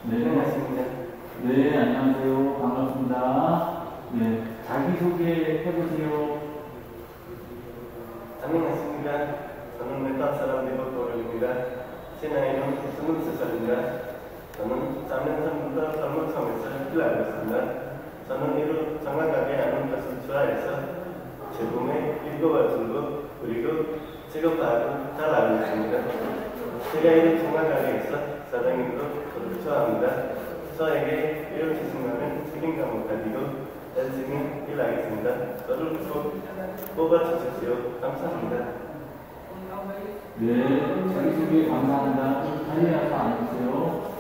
네, 안녕하십니까. 네, 안녕하세요. 반갑습니다. 네, 자기소개 해보세요. 안녕하십니까. 저는 메타 사람 리버토르입니다. 제 나이는 23살입니다. 저는 3년 전부터 설문청에서 일하고 있습니다. 이를 정확하게 아는 것을 좋아해서 제품에 읽어봐주고 그리고 직업하고 잘 알고 있습니다. 제가 이를 정확하게 해서 사장님도 저를 좋아합니다. 저에게 이런 지식만은 책임감을 가지고 열심히 일하겠습니다. 저를 꼭 뽑아주십시오. 감사합니다. 네, 자기소개 감사합니다. 자리에 와서 앉으세요.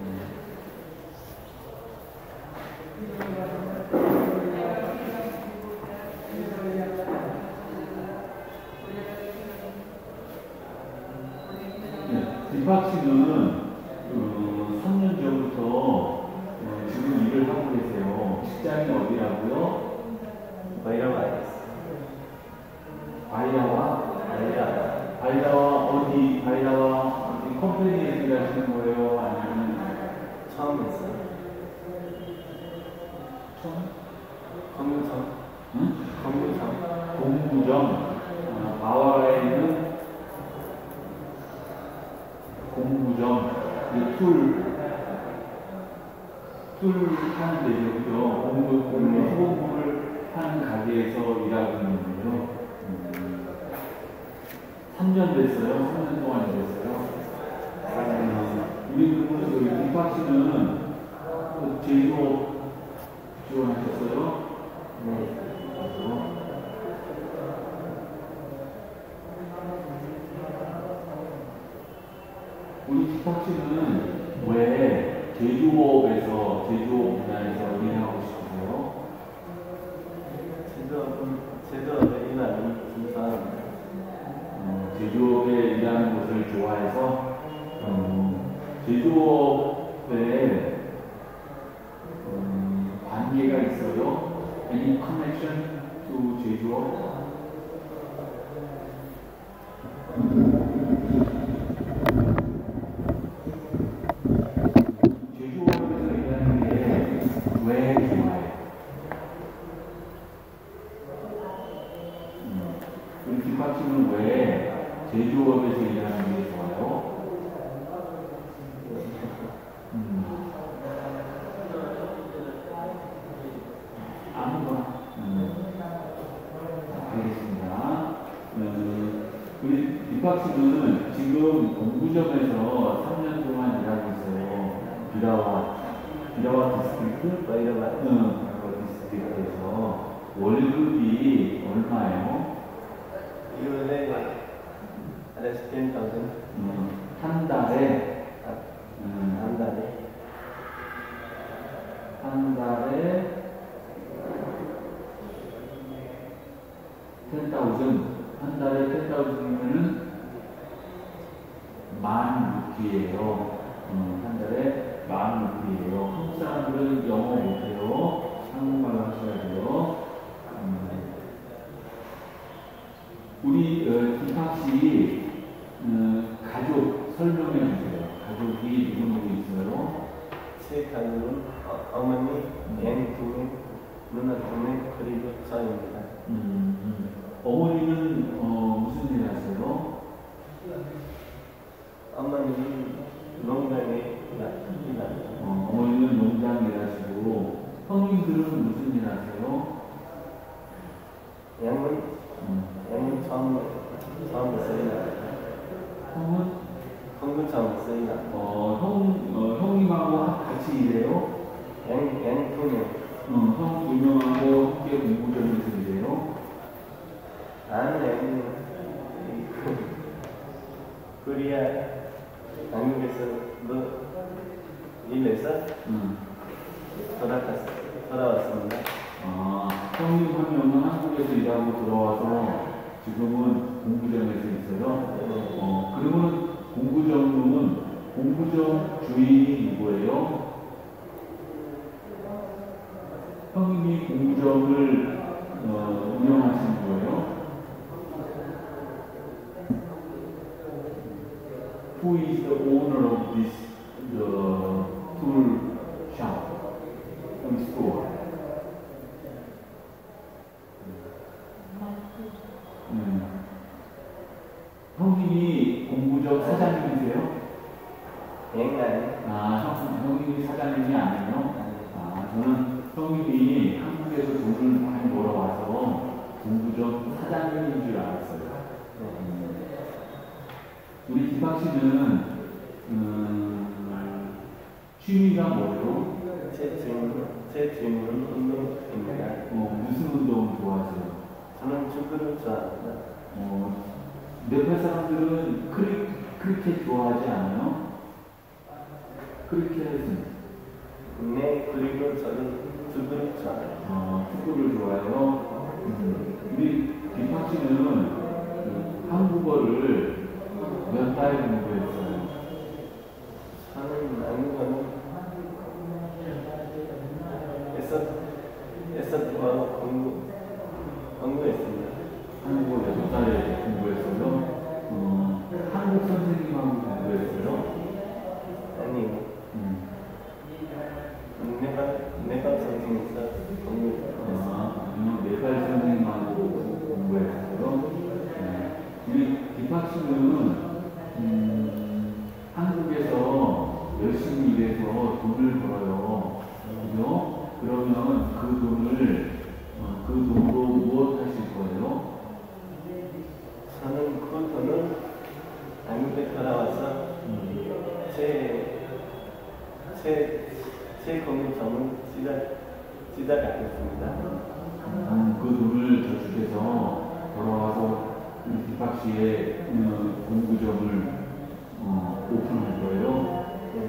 뒷박 씨는 3년 전부터 지금 일을 하고 계세요. 직장이 어디라고요? 바이라와 어디 컴퍼니에서 일하시는 거예요? 아니면 처음 했어요. 처음? 공무청. 공구점. 바와라에는 공구점. 툴 하는 데죠, 그죠? 수공구를 하는 가게에서 일하고 있는데요. 3년 됐어요? 3년 동안 일했어요? 우리 그러면 김박 씨는 제주업 지원하셨어요? 네. 우리 김박 씨는 왜 제주업 분야에서 일하고 싶으세요? 제조업에 일하는 좋아합니다. 제조업에 일하는 것을 좋아해서 제조업에 관계가 있어요? Any connection to 제조업? 제조업에서 일하는 게 왜 좋아해요? 우리 김박 씨는 왜 제조업에서 일하는 게 좋아요? 아무거나. 알겠습니다. 우리 김박 씨는 지금 공구점에서 3년 동안 일하고 있어요. 비라와 디스트리ク? 바이라와 디스트리크에서 월급이 얼마예요? 1월에 $10,000. 한 달에 한 달에 10,000, 한 달에 10,000이면은 10,000루피예요. 한 달에 10,000루피예요. 한국 사람들은 영어 못해요. 한국말로 하셔야 돼요. 우리 김박 씨 가족 설명해 주세요. 가족이 누구 있어요? 제 가족은 어머니, 두 누나, 그리고 저입니다. 어머니는 무슨 일 하세요? 어머니는 농장에 일합니다. 어머니는 농장 일하시고 형님들은 무슨 일 하세요? 양은 처음부터 일합니다. 형은? 한국 처음부터 일합니다. 형님하고 같이 일해요? 양 2명. 형 2명하고 함께 공구점에서 일해요? 나는 코리아 한국에서 일해서 돌아왔습니다. 형님 한 명은 한국에서 일하고 들어와서 지금은 공구점에서 있어요? 그러면 공구점 주인이 누구예요? 형님이 공구점을 운영하신 거예요? Who is the owner of this tool shop, tool store. 형님이 공부적 사장님이세요? 네. 형님이 사장님이 아니에요? 저는 형님이 한국에서 돈을 많이 벌어와서 공부적 사장님인 줄 알았어요. 우리 김박 씨는 취미가 뭐예요? 제 질문은 운동입니다. 무슨 운동 좋아하세요? 저는 축구를 좋아합니다. 몇몇 사람들은 크리켓 좋아하지 않아요? 크리켓은? 네, 그리고 저는 축구를 좋아해요. 축구를 좋아해요? 우리 김박 씨는 한국어를 몇 달 공부했어요? 저는 한국어는 공부했습니다. 한국어 몇 달에 공부했어요? 한국 선생님하고 공부했어요? 아니요. 네팔 선생님께서 공부했어요. 네팔 선생님하고 공부했어요? 우리 김박 씨는 한국에서 열심히 일해서 돈을 벌어요. 그죠? 그러면 그 돈으로 무엇 하실 거예요? 저는 그 돈을 한국에 돌아와서 제 공부점을 시작하겠습니다. 그 돈을 저축해서 돌아와서 김박 씨의 공부점을 오픈할 거예요.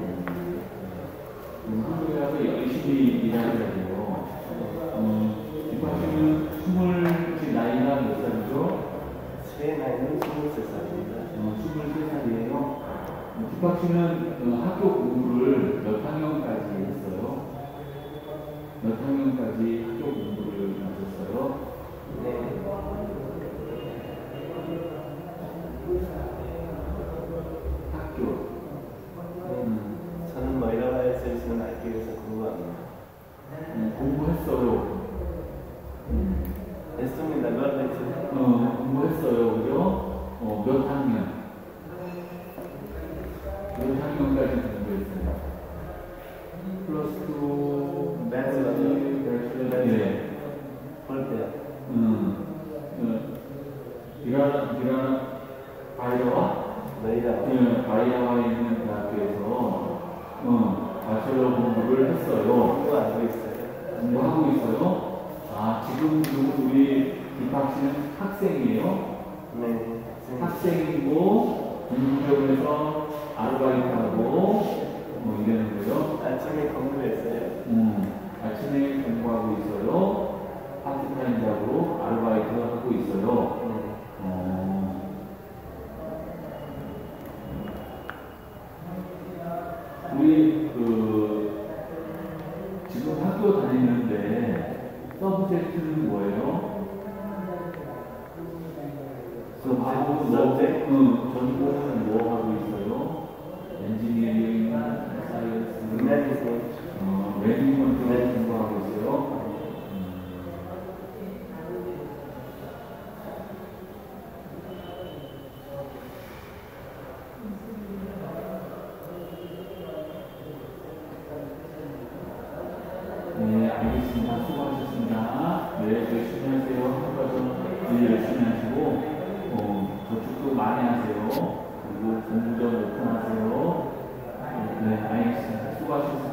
한국에 가서 열심히 일하셔야 돼요. 김박 씨는 나이가 몇 살이죠? 제 나이는 23살입니다. 23살이에요. 김박 씨는 학교 공부를 몇 학년까지 했어요? 몇 학년까지 학교 공부를 하셨어요? 네. 학교. 저는 여러 수 있는 학교에서 공부합니다. 공부했어요. 했습니다. 몇 공부했어요. 그죠? 몇 학년? 몇 학년까지 공부했어요? 플러스 2, 배추러, 네. 볼 때요. 이라는 바이러와? 바이러와에 있는 대학교에서 바첼러 공부를 했어요. 공부하고 있어요? 지금 우리 김박 씨는 학생이에요? 네. 학생이고 공부점에서 아르바이트하고 이러는 거요? 아침에 공부했어요. 아침에 공부하고 있어요. 파트타임 잡으로 아르바이트 하고 있어요. 우리 지금 학교 다니는데 서브젝트는 뭐예요? 전공은 뭐 하고 있어요? 엔지니어링, 사이언스, 매니지먼트 공부하고 있어요? 네, 알겠습니다. 수고하셨습니다. 네, 열심히 하세요. 한국가서 일 열심히 하시고, 저축도 많이 하세요. 그리고 공부점 오픈하세요. 네, 알겠습니다. 수고하셨습니다.